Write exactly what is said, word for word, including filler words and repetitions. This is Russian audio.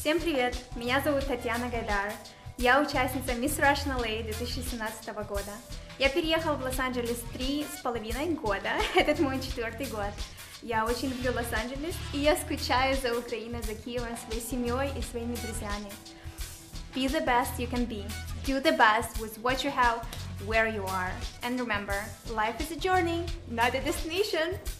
Всем привет! Меня зовут Татьяна Гайдар. Я участница Miss Russian эл эй две тысячи семнадцатого года. Я переехала в Лос-Анджелес три с половиной года. Этот мой четвертый год. Я очень люблю Лос-Анджелес, и я скучаю за Украиной, за Киевом, своей семьей и своими друзьями. Be the best you can be. Do the best with what you have, where you are. And remember, life is a journey, not a destination.